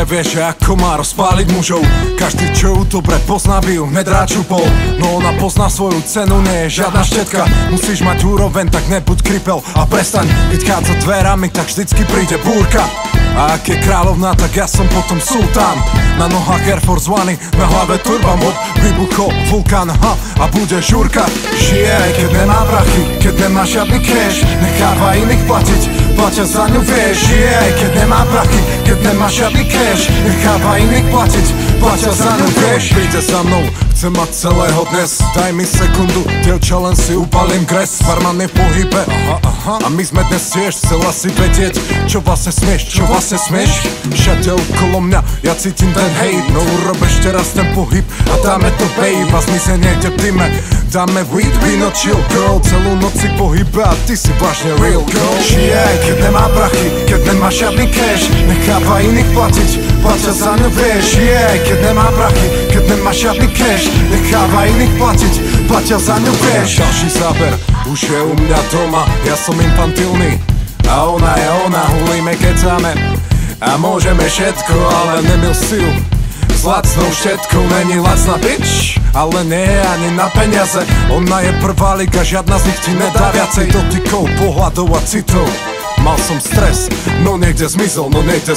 vieš, ako má rozpáliť mužov. Každý, čo ju dobre pozná, by ju nedráču pol. No ona pozná svoju cenu, nie je žiadna štetka. Musíš mať úroveň, tak nebuď kripel a prestaň vychádzať dverami, tak vždycky príde búrka. A ak je kráľovná, tak ja som potom sultán. Na nohách Air Force One, na hlave turban, bod vybuchol vulkán, a bude žúrka. Žije aj keď nemá prachy, keď nemá žiadny cash, necháva iných platiť, platia za ňu, vieš. Žije aj keď nemá prachy, keď nemá žiadny cash, necháva iných platiť, platia za ňu, vieš. Príde za mnou, chcem mať celého dnes, daj mi sekundu, dievča, len si upalím gres. Barman je v pohybe, a my sme dnes tiež, chcela si vedieť, čo vlastne smieš, čo vlastne smieš. Všade okolo mňa, ja cítim ten hejt, no urob ešte raz ten pohyb a dáme to, babe, a zmizne niekde v dime. Dáme weed, víno, chill, girl, celú noc si pohybe a ty si vážne real girl. Žije aj keď nemá prachy, keď nemá žiadny cash, necháva iných platiť, platia za ňu, vieš. Žije aj keď nemá prachy, keď nemá žiadny cash, necháva iných platiť, platia za ňu, vieš. Ďalší záber, už je u mňa doma, ja som infantilný a ona je ona, hulíme, kecáme a môžeme všetko, ale nemil si ju s lacnou štetkou. Není lacná bitch, ale nie je ani na peniaze. Ona je prvá liga, žiadna z nich ti nedá viacej dotykov, pohľadov a citov. Mal som stres, no niekde zmizol,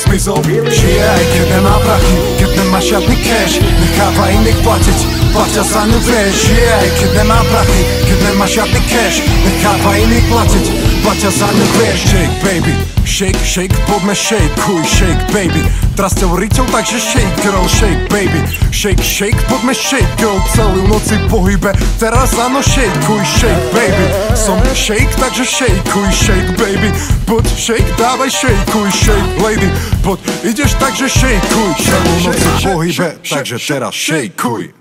Žije aj keď nemá prachy, keď nemá žiadny cash, necháva iných platiť, platia za ňu, vieš. Žije aj keď nemá prachy, keď nemá žiadny cash, necháva iných platiť, platia za ňu, vieš. Shake baby, shake, shake, poďme shakeuj, shake baby. Teraz ťa riťou, takže shake girl, shake baby. Shake, shake, poďme shake girl, celú noci pohybe. Teraz áno, shakeuj, shake baby. Som shake, takže shakeuj, shake baby. Poď shake, dávaj shakeuj, shake lady. Poď, ideš, takže shakeuj, celú noci pohybe, takže teraz shakeuj.